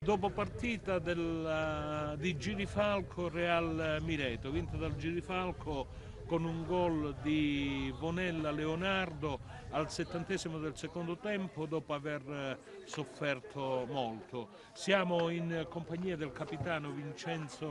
Dopo partita di Girifalco Real Mileto, vinta dal Girifalco con un gol di Vonella Leonardo al 70° del secondo tempo dopo aver sofferto molto. Siamo in compagnia del capitano Vincenzo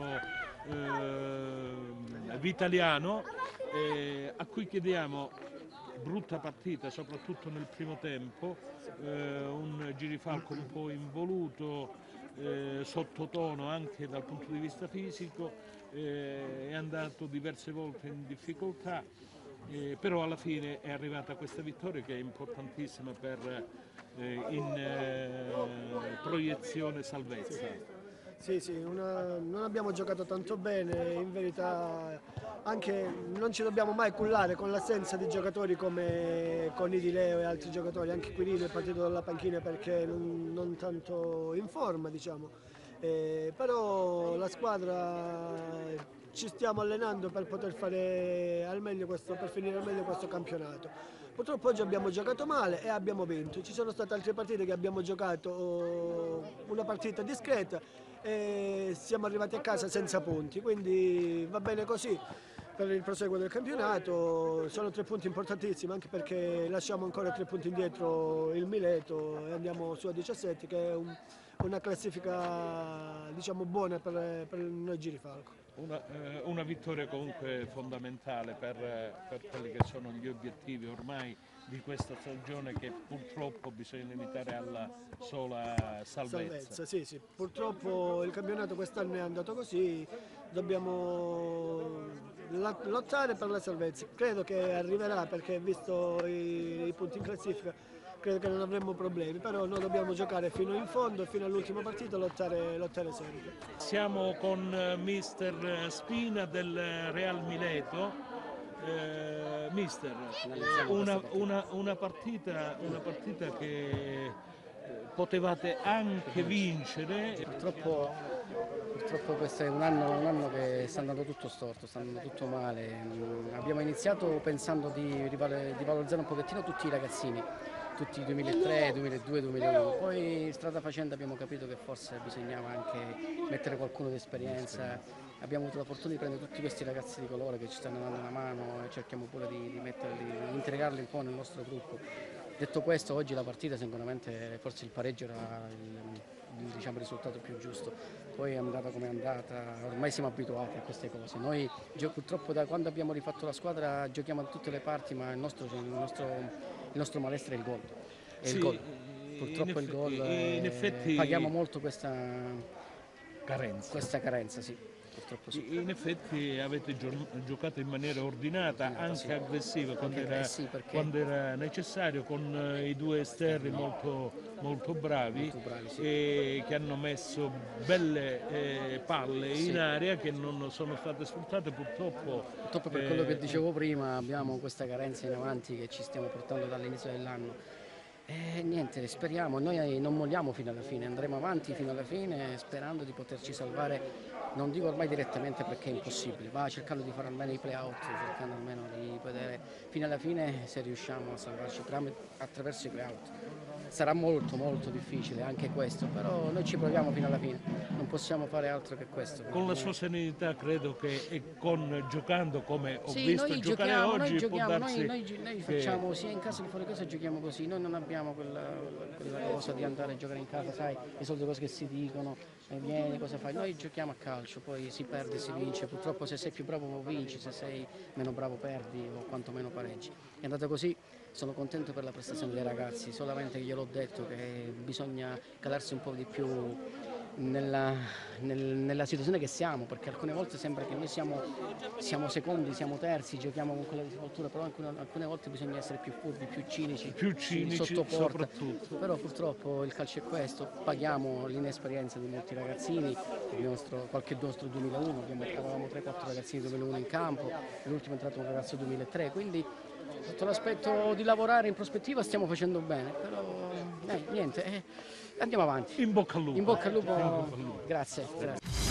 Vitaliano a cui chiediamo: brutta partita soprattutto nel primo tempo, un Girifalco un po' involuto, sottotono anche dal punto di vista fisico, è andato diverse volte in difficoltà, però alla fine è arrivata questa vittoria che è importantissima per proiezione salvezza. Sì, sì, non abbiamo giocato tanto bene, in verità anche non ci dobbiamo mai cullare con l'assenza di giocatori come con Di Leo e altri giocatori, anche Quirino è partito dalla panchina perché non tanto in forma, diciamo. Però la squadra ci stiamo allenando per poter fare al meglio per finire al meglio questo campionato. Purtroppo oggi abbiamo giocato male e abbiamo vinto. Ci sono state altre partite che abbiamo giocato una partita discreta e siamo arrivati a casa senza punti, quindi va bene così per il proseguo del campionato. Sono 3 punti importantissimi, anche perché lasciamo ancora 3 punti indietro il Mileto e andiamo su a 17, che è una classifica, diciamo, buona per noi Girifalco. Una vittoria comunque fondamentale per quelli che sono gli obiettivi ormai di questa stagione, che purtroppo bisogna limitare alla sola salvezza. Sì, sì. Purtroppo il campionato quest'anno è andato così, dobbiamo lottare per la salvezza. Credo che arriverà, perché visto i punti in classifica credo che non avremo problemi, però noi dobbiamo giocare fino in fondo, fino all'ultima partita, lottare sempre. Siamo con mister Spina del Real Mileto. Mister, una partita che potevate anche vincere. Purtroppo questo è un anno che sta andando tutto storto, sta andando tutto male. Abbiamo iniziato pensando di valorizzare un pochettino tutti i ragazzini, tutti i 2003, 2002, 2001, poi strada facendo abbiamo capito che forse bisognava anche mettere qualcuno di esperienza. Abbiamo avuto la fortuna di prendere tutti questi ragazzi di colore che ci stanno dando una mano e cerchiamo pure di integrarli un po' nel nostro gruppo. Detto questo, oggi la partita sicuramente, forse il pareggio era diciamo, il risultato più giusto, poi è andata come è andata, ormai siamo abituati a queste cose. Noi purtroppo da quando abbiamo rifatto la squadra giochiamo a tutte le parti, ma il nostro malessere è il gol. Sì, Purtroppo il gol, in effetti, paghiamo molto questa carenza, sì. Sì. In effetti avete giocato in maniera ordinata, anche sì. aggressiva quando Perché era necessario, con i 2 esterni molto bravi, sì. e che hanno messo belle palle in aria che non sono state sfruttate purtroppo. Per quello che dicevo prima, abbiamo questa carenza in avanti che ci stiamo portando dall'inizio dell'anno. E niente, speriamo, noi non molliamo fino alla fine, andremo avanti fino alla fine sperando di poterci salvare, non dico ormai direttamente perché è impossibile, ma cercando di fare almeno i play-out, cercando almeno di vedere fino alla fine se riusciamo a salvarci attraverso i play-out. Sarà molto difficile anche questo, però noi ci proviamo fino alla fine, non possiamo fare altro che questo. Con la sua serenità credo che, e giocando come ho visto noi giocare giochiamo, oggi, noi facciamo sia in casa che fuori casa, giochiamo così, noi non abbiamo quella cosa di andare a giocare in casa, sai, le solite cose che si dicono, vieni, cosa fai, noi giochiamo a calcio, poi si perde, si vince, purtroppo se sei più bravo vinci, se sei meno bravo perdi o quantomeno pareggi. È andata così, sono contento per la prestazione dei ragazzi, solamente che gliel'ho detto che bisogna calarsi un po' di più nella situazione che siamo, perché alcune volte sembra che noi siamo secondi, siamo terzi, giochiamo con quella disinvoltura, però alcune volte bisogna essere più furbi, più cinici sotto porta. Soprattutto. Però purtroppo il calcio è questo, paghiamo l'inesperienza di molti ragazzini, qualche nostro 2001, avevamo 3-4 ragazzini 2001 in campo, l'ultimo è entrato un ragazzo 2003, quindi sotto l'aspetto di lavorare in prospettiva stiamo facendo bene, però niente, andiamo avanti. In bocca al lupo. In bocca al lupo, grazie.